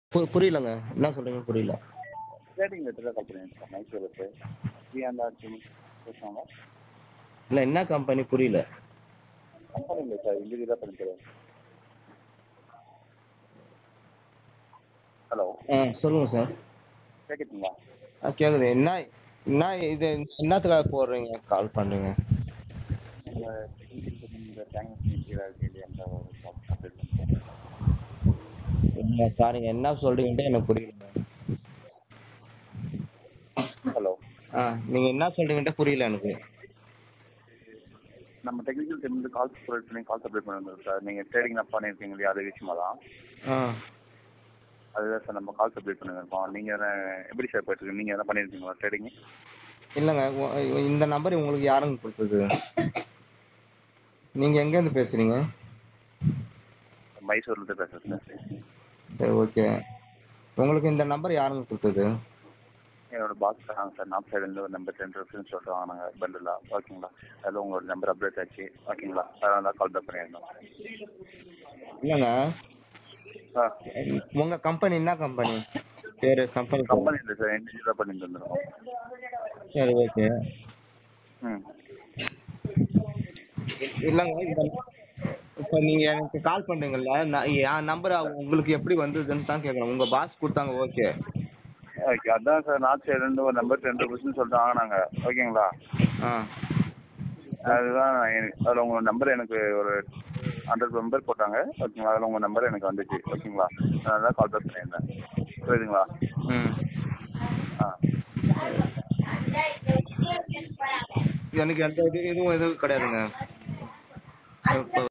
புரியலங்க. என்ன சொல்றீங்கன்னு புரியல. ட்ரேடிங் ரிலேட்டடாக கால் பண்ணியிருக்கேன் சார். மைசூருக்கு ஃப்ரீயாக பேசுவாங்க. இல்லை, என்ன கம்பெனி புரியல. கம்பெனி இல்லை சார், இண்டிவிஜுவலாக பண்ணி தருவேன். ஹலோ. சொல்லுங்கள் சார். கேட்குதுங்களா? கேட்குது. என்ன என்ன இது என்னத்துக்காக போடுறீங்க, கால் பண்ணுறீங்க? உங்கள் இந்த டேங்க் இருக்கு அந்த ஒரு ஷாப் அப்டேட் பண்ணுறேன். இல்லை சாரிங்க, என்ன சொல்கிறீங்கன்ட்டு எனக்கு புரியல. ஹலோ. நீங்கள் என்ன சொல்கிறீங்கன்ட்டு புரியல எனக்கு. நம்ம டெக்னிக்கல் டீம்லேருந்து கால் ப்ரொவைட் பண்ணி கால் சப்ளை பண்ணுறோம் சார். நீங்கள் ட்ரேடிங் அப் பண்ணியிருக்கீங்க இல்லையா, அது விஷயமா தான். அதுதான் சார் நம்ம கால் சப்ளை பண்ணியிருக்கோம். நீங்கள் எப்படி சார் போயிட்டுருக்கு? நீங்கள் எதனா பண்ணியிருக்கீங்களா ட்ரேடிங்கு? இல்லைங்க, இந்த நம்பர் உங்களுக்கு யாருங்க கொடுத்தது? நீங்கள் எங்கேருந்து பேசுகிறீங்க? மைசூர்லேருந்து பேசுகிறேன் சார். சரி, ஓகே. உங்களுக்கு இந்த நம்பர் யாருங்க கொடுத்தது? என்னோட பாஸ் தராங்க சார். நார்த் சைடுலேருந்து ஒரு நம்பர் 10 ரெஃபரன்ஸ் சொல்கிறாங்க நாங்கள் பண்டிலா. ஓகேங்களா? அதில் உங்களோட நம்பர் அப்டேட் ஆச்சு. ஓகேங்களா? அதனால தான் கால் பேக் பண்ணியிருந்தோம். இல்லைங்க, ஆ, உங்கள் கம்பெனி என்ன கம்பெனி பேர்? கம்பெனி இல்லை சார், இண்டிவிஜுவலாக பண்ணி தந்துருக்கோம். சரி, ஓகே. ம். இல்லைங்க, இப்போ நீங்கள் எனக்கு கால் பண்ணுறீங்கல்ல, என் நம்பர் உங்களுக்கு எப்படி வந்ததுன்னு தான் கேட்குறேன். உங்கள் பாஸ் கொடுத்தாங்க, ஓகே. ஓகே, அதான் சார் நார்த் சைடுலேருந்து ஒரு நம்பர் 10 சொல்லிட்டு வாங்கினாங்க. ஓகேங்களா? அதுதான் அதில் உங்கள் நம்பர் எனக்கு ஒரு 100 மெம்பர் போட்டாங்க. ஓகேங்களா? அதில் உங்கள் நம்பர் எனக்கு வந்துச்சு. ஓகேங்களா? அதனால தான் கால் பேக் பண்ணியிருந்தேன். புரியுதுங்களா? ஆ. எனக்கு எந்த இதுவும் எதுவும் கிடையாதுங்க. இப்போ